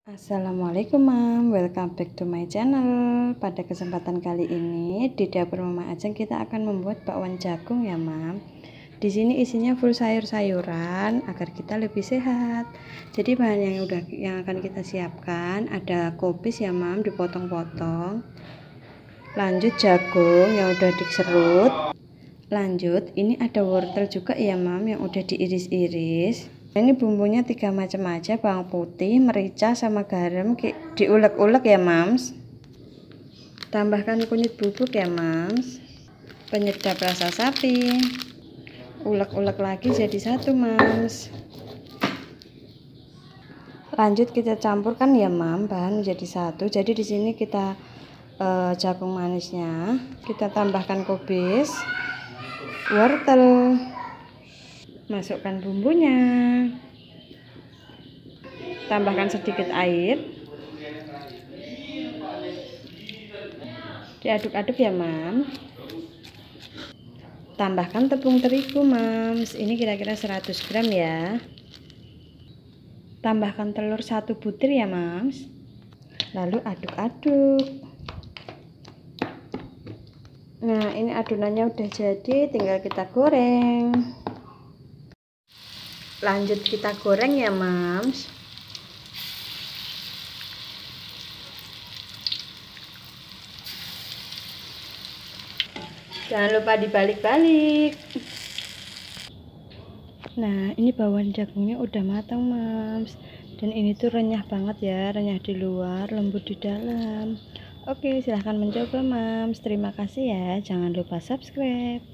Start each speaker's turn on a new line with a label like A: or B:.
A: Assalamualaikum Mam, welcome back to my channel. Pada kesempatan kali ini di dapur Mama Ajeng kita akan membuat bakwan jagung ya Mam. Di sini isinya full sayur-sayuran agar kita lebih sehat. Jadi bahan yang akan kita siapkan ada kubis ya Mam, dipotong-potong. Lanjut jagung yang udah diserut. Lanjut ini ada wortel juga ya Mam yang udah diiris-iris. Ini bumbunya 3 macam aja, bawang putih, merica sama garam diulek-ulek ya Mams. Tambahkan kunyit bubuk ya Mams, penyedap rasa sapi. Ulek-ulek lagi jadi satu Mams. Lanjut kita campurkan ya Mam, bahan menjadi satu. Jadi di sini kita jagung manisnya, kita tambahkan kubis, wortel. Masukkan bumbunya, tambahkan sedikit air, diaduk-aduk ya Mam. Tambahkan tepung terigu Mams, ini kira-kira 100 gram ya. Tambahkan telur 1 butir ya Mams, lalu aduk-aduk. Nah ini adonannya udah jadi, tinggal kita goreng. Lanjut kita goreng ya Mams. Jangan lupa dibalik-balik. Nah ini bakwan jagungnya udah matang Mams. Dan ini tuh renyah banget ya, renyah di luar, lembut di dalam. Oke, silahkan mencoba Mams. Terima kasih ya, jangan lupa subscribe.